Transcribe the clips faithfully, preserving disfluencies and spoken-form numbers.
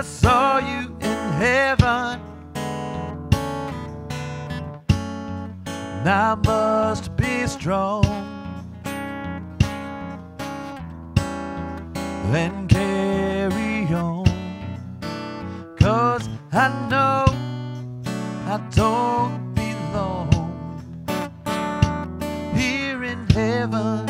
I saw you in heaven, and I must be strong and carry on, 'cause I know I don't belong here in heaven.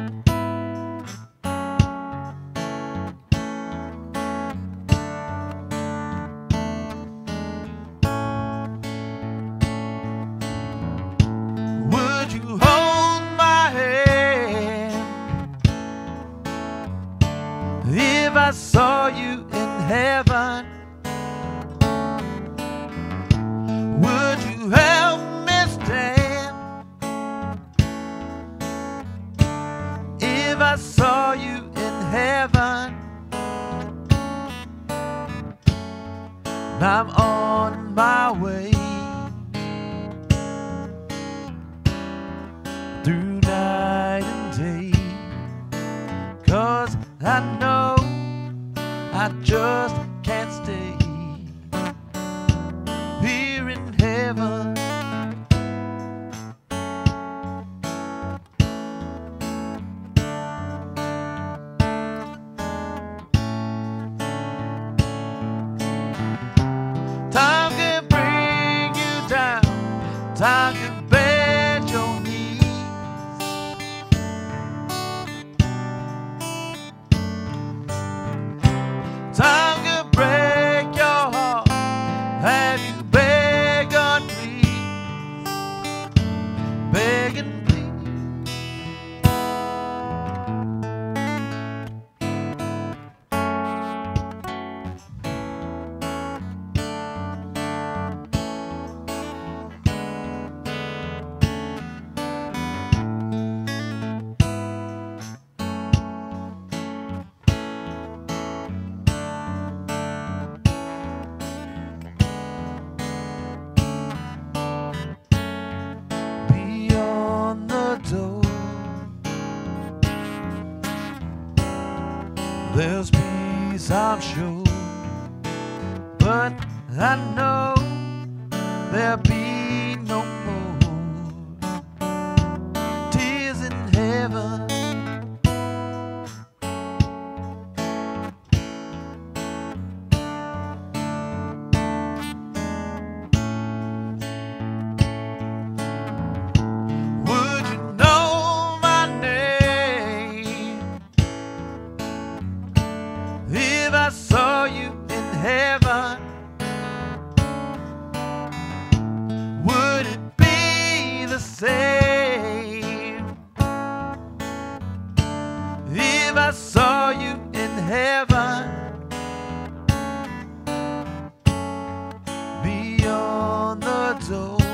Would you hold my hand if I saw you in heaven? Would you help me stand if I saw you in heaven? And I'm on my way through night and day, 'cause I know I just can't stay here in heaven. Time can bring you down, time can bend your knees, time can break your heart. Have you begged on me, begging please? There's peace, I'm sure, but I know there'll be no more tears in heaven. Would you know my name if I saw you in heaven? Would it be the same if I saw you in heaven? Beyond the door,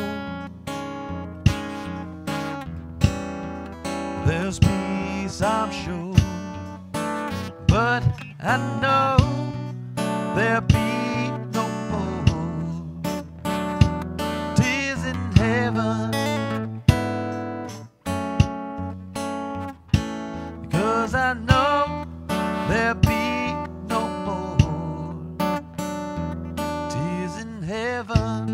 there's peace, I'm sure, but I know there'll be no more tears in heaven, because I know there'll be no more tears in heaven.